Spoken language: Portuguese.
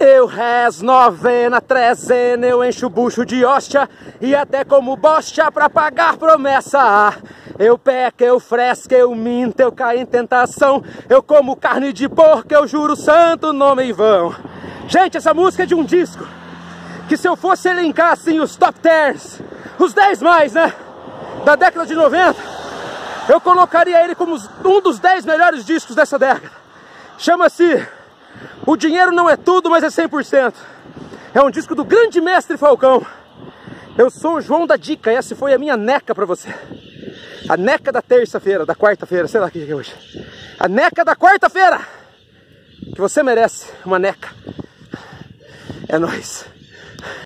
Eu rezo novena, trezena, eu encho o bucho de hóstia e até como bostia pra pagar promessa. Eu peco, eu fresco, eu minto, eu caio em tentação, eu como carne de porco, eu juro santo nome em vão. Gente, essa música é de um disco que, se eu fosse elencar assim os top 10, os 10 mais, né, da década de 90, eu colocaria ele como um dos 10 melhores discos dessa década. Chama-se O Dinheiro Não É Tudo, Mas É 100%. É um disco do grande mestre Falcão. Eu sou o João da Dica e essa foi a minha neca pra você. A neca da terça-feira, da quarta-feira, sei lá o que é hoje. A neca da quarta-feira! Que você merece uma neca. É nóis.